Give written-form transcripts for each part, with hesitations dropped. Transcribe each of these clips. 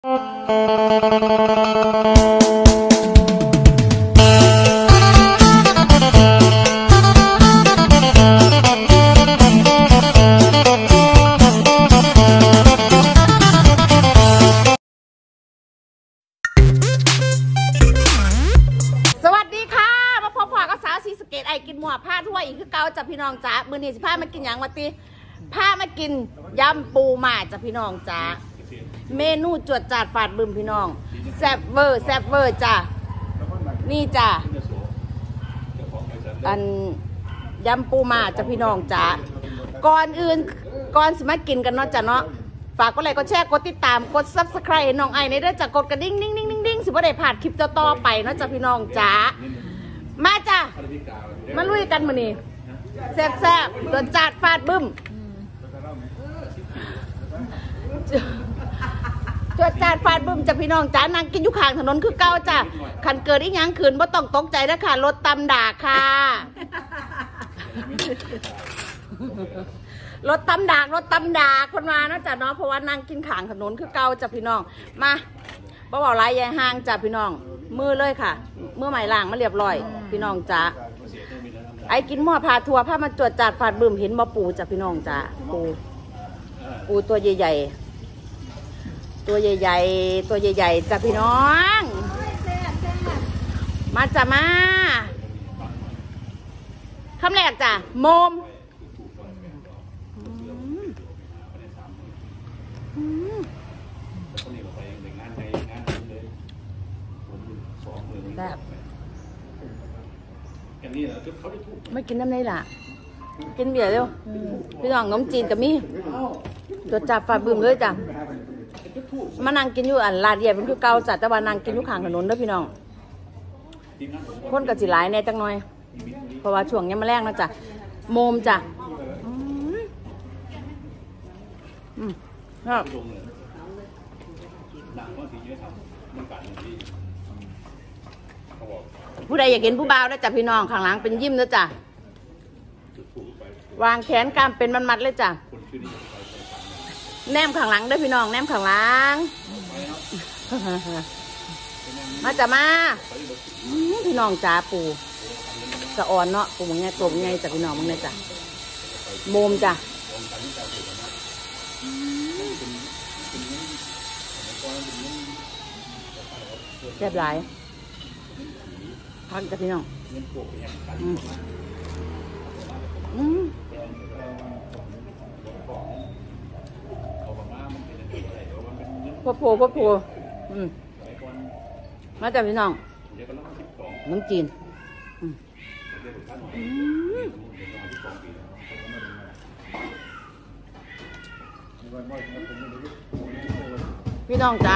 กินหมูผ้าถ้วยอีกคือเกาจับพี่น้องจ้ามือนี้สิผ้ามากินอย่างวันตีผ้ามากินยำปูหม่าจับพี่น้องจ้าเมนูจวดจาดฝาดบึมพี่น้องแซ่บเวอร์จ้านี่จ้าอันยำปูหม่าจับพี่น้องจ้าก่อนอื่นก่อนสิมากินกันเนาะจ้าเนาะฝากกดไลค์กดแชร์กดติดตามกด Subscribe น้องไอในเรื่องจากกดกระดิ่งดิ้งสิบ่ได้ผ่านคลิปต่อไปเนาะจ้าพี่น้องจ้ามาจ้ามาลุยกันมื้อนี้แซ่บๆตัวจัดฟาดบึ้มตัวจัดฟาดบึ้มจ้ะพี่น้องจ้านั่งกินอยู่ข้างถนนคือเก่าจ้ะคันเกิดอีหยังขึ้นบ่ต้องตกใจนะค่ะรถตำด่าค่ะรถตำด่าคนมาเนาะจ้ะเนาะเพราะว่านั่งกินข้างถนนคือเก่าจ้ะพี่น้องมาบ่เว้าหลายยายห่างจ้ะพี่น้องมือเลยค่ะมือใหม่ล้างมาเรียบร้อยพี่น้องจ้าไอ้กินหม้อพาทัวร์ผ้ามาจวดจาดฝาดบึมเห็นบ่ปูจ้ะพี่น้องจ้าปูตัวใหญ่ตัวใหญ่จ้ะพี่น้องมาจ้ะมาคำแรกจ้ะโมมแบบไม่กินน้ำในล่ะกินเบียร์เร็วพี่น้องน้ำจีนกับมี่ตัวจับฝาบึมเลยจ้ะมานั่งกินอยู่อันลาดเยียเป็นคือเก่าจ้ะแต่ว่านั่งกินอยู่ข้างถนนด้วยพี่น้องคนกับสิหลายแน่จังหน่อยเพราะว่าช่วงนี้มาแรงนะจ้ะโมมจ้ะครับผู้ใดอยากเห็นผู้บ่าวนะจ้ะพี่น้องข้างหลังเป็นยิ้มนะจ้ะวางแขนกล้ามเป็นมัดๆเลยจ้ะแนมข้างหลังด้วยพี่น้องแนมข้างหลังมาจ้ะมาพี่น้องจ้าปูสะอ่อนเนาะปูมึงไงตัวมึงไงจ้ะพี่น้องมึงไงจ้ะโมมจ้ะแซ่บหลายพักจ้ะพี่น้องพ่อโผมาจ้ะพี่น้องน้ำจีนพี่น้องจ้า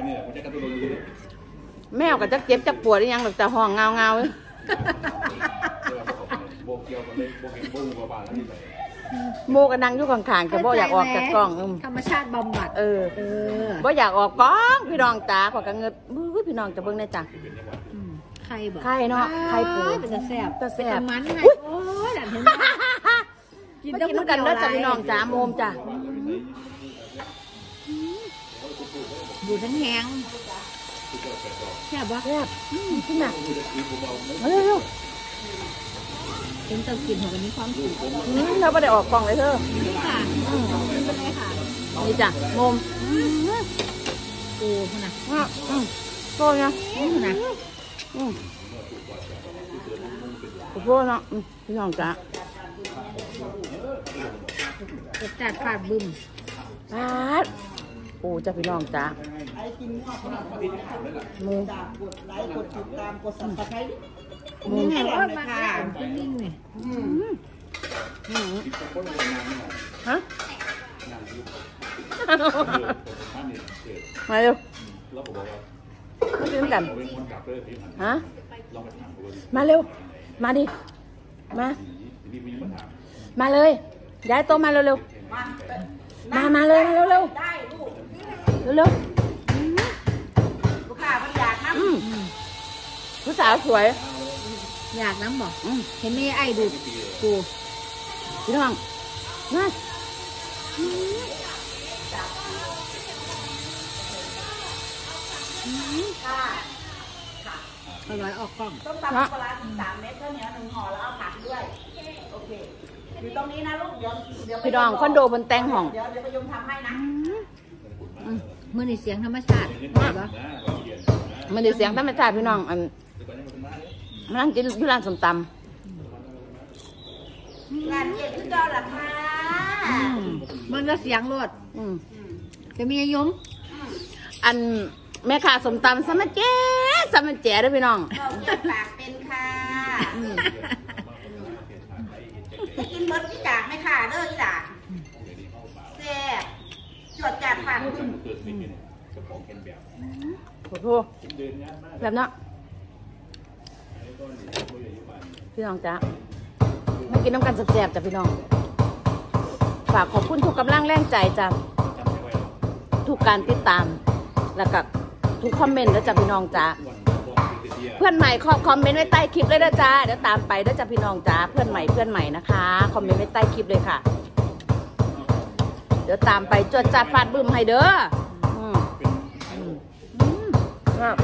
แมวกับจักเจ็บจักปวดยังหรือแต่ห้องเงาเลยโมกระดังอยู่ข้างๆแต่บ่อยากออกจากกล้องธรรมชาติบำบัดบ่อยากออกกล้องพี่น้องจ้าขอกระเงิดพี่น้องจะเบิ่งได้จ้ะไข่บ่ไข่เนาะไข่ปูจะแซ่บมันไงโอ้ยหลานเห็นไหมกินกันแล้วจ้ะพี่น้องจ้าโมมจ้ะอยู่ทั้งแห้งแซ่บวะแซ่บขึ้นมาเร็วเป็นเติมกลิ่นของวันนี้ความสุขเราไม่ได้ออกกล่องเลยเธอนี่ค่ะเป็นไรค่ะนี่จ้ะโมมปูนะโซ่เนี่ยนะโซ่เนาะพี่น้องจ้ะจัดฝาดบึ้มปูจ้ะพี่น้องจ้ะมูกดติดตามกดซับสไครต์นี่ไงว่ามาค่ะนิ่งๆเนี่ยฮะมาเร็วมาเล่นกันฮะมาเร็วมาดิมาเลยย้ายโต๊ะมาเร็วมาเลยมาเร็วลูกค้ามันอยากน้ำผู้สาวสวยอยากน้ำบอกเห็นแม่ไอ้ดูปูพี่น้องมาค่ะอร่อยออกกล้องต้มตำปลา3 เม็ดข้าวเหนียว1 ห่อแล้วเอาผักด้วยโอเคอยู่ตรงนี้นะลูกเดี๋ยวพี่ดองคอนโดบนแตงห้องเดี๋ยวพยมทำให้นะมื่อนี่เสียงธรรมชาติเห็นปะมันได้เสียงธรรมชาติพี่น้องมานั่งกินอยู่ร้านส้มตำงานเย็นที่เจ้าหลักค่ะมันจะเสียงรถจะมียมอันแม่ค้าส้มตำสมัจแจ๋ด้วยพี่น้องเราเกิดปากเป็นค่ะกินเบิร์ดที่จากไม่ค่ะเด้อที่จากแซ่บจวดจัดฟันขอโทษแบบนั้นพี่น้องจ๊ะไม่กินน้ำกันแซ่บๆจ้ะพี่น้องฝากขอบคุณทุกกำลังแรงใจจ้ะทุกการติดตามแล้วก็ทุกคอมเมนต์แล้วจ้ะพี่น้องจ๊ะเพื่อนใหม่คอมเมนต์ไว้ใต้คลิปเลยนะจ๊ะเดี๋ยวตามไปแล้วจ้ะพี่น้องจ๊ะเพื่อนใหม่นะคะคอมเมนต์ไว้ใต้คลิปเลยค่ะเดี๋ยวตามไปจวดจัดฟาดบึ้มให้เด้อครับ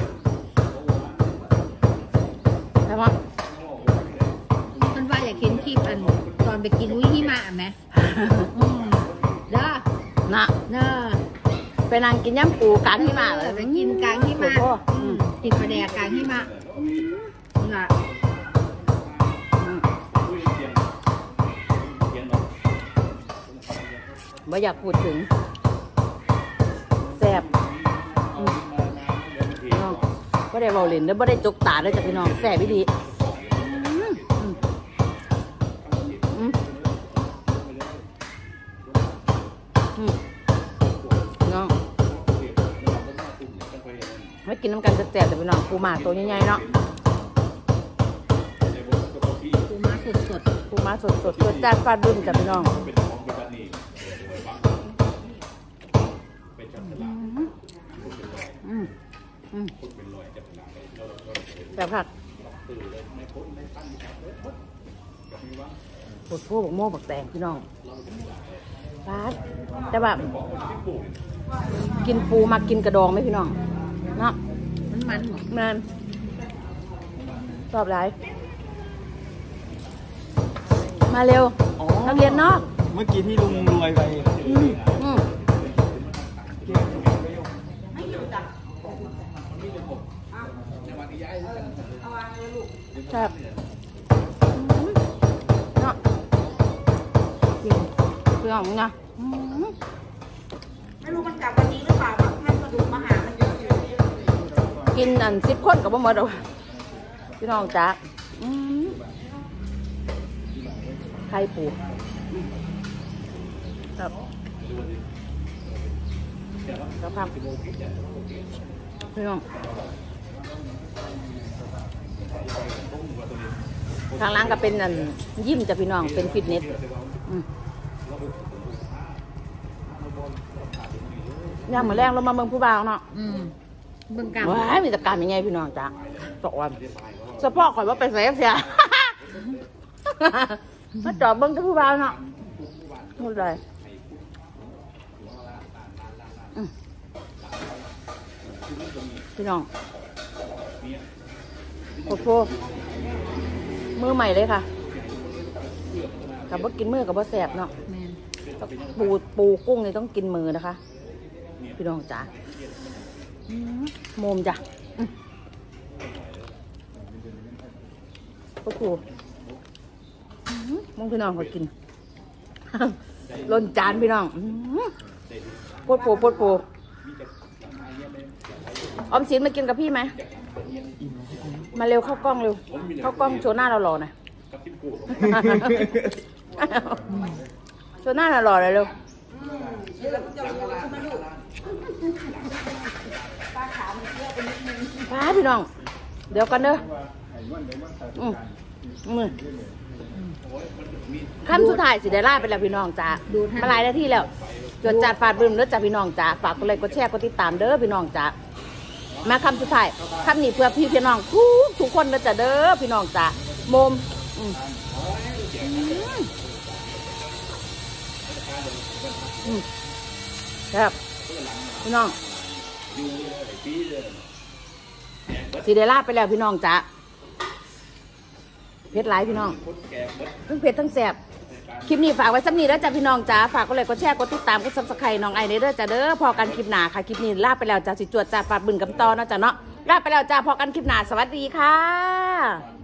ใช่ไหมมันว่าอยากกินคลิปอันตอนไปกินวิหิมะไหมเด้อนะไปนั่งกินย่ำปูกลางหิมะเลยไปกินกลางหิมะกินปลาแดกกลางหิมะน่ะไม่อยากพูดถึงแซ่บก็ได้เบาเล่นแล้วไม่ได้จกตาด้วยจ้ะพี่น้องแซ่บไม่ดีน้องไม่กินน้ำกันจะแซ่บแต่พี่น้องปูม้าตัวใหญ่ๆเนาะปูม้าสดปูม้าสดตัวจานฟาดบึ้มจ้ะพี่น้องแบบผักปวดพวกโม่บักแตงพี่น้องฟาดแต่แบบกินปูมากินกระดองไหมพี่น้องเนาะมันชอบไรมาเร็วนักเรียนเนาะเมื่อกี้ที่ลุงรวยไปครับเนาะเพื่อนมึงนะไม่รู้มันกลับวันนี้หรือเปล่าท่านกระดูกมาหามันเยอะอยู่กินอัน10 คนกับบ่หมดหรอกพี่น้องจ๊ะไข่ปูครับแล้วพักพี่น้องทางร้านก็เป็นอันยิ้มจ้ะพี่น้องเป็นฟิตเนสย่างมาแรงเรามาเมืองผู้บ่าวเนาะเมืองกาญว้ายมีแต่การยังไงพี่น้องจ๊ะตกวันสะโพกข่อยว่าไปเซฟเสียมาจอดเมืองผู้บ่าวเนาะพูดเลยพี่น้องโคตรมือใหม่เลยค่ะกับว่ากินมือกับว่าแสบเนาะปูกุ้งนี่ต้องกินมือนะคะพี่น้องจ๋าโมมจ้ะโอ้โหมึงพี่น้องก็กินล้นจานพี่น้องปวดปูออมสินมากินกับพี่ไหมมาเร็วเข้ากล้องเร็วเข้ากล้องโชว์หน้าเราหล่อหน่อยโชว์หน้าเราหล่อเลยเร็วป้าพี่น้องเดี๋ยวกันเด้อคำสุดท้ายสิได้ล่าไปแล้วพี่น้องจ้ามาหลายนาทีแล้วจดจัดฟาดบึ้มเด้อจ้าพี่น้องจ้าฝากกดไลค์กดแชร์กดติดตามเด้อพี่น้องจ้ามาคำสุดท้ายคำนี้เพื่อพี่น้องทุกคนเด้อจ้าเด้อพี่น้องจ้าโมมครับพี่น้องสีเดล่าไปแล้วพี่น้องจ้าเพชรหลายพี่น้องทั้งเพชรทั้งแสบคลิปนี้ฝากไว้สักนิดแล้วจ้ะพี่น้องจ้าฝากกดไลค์กดแชร์กดติดตามกดซับสไครต์น้องไอเด้อจ้าเด้อพอกันคลิปหน้าค่ะคลิปนี้ลาไปแล้วจ้าสิจวดจ้าฝากบึงกับตอเนาะจ้าเนาะลาไปแล้วจ้าพอกันคลิปหน้าสวัสดีค่ะ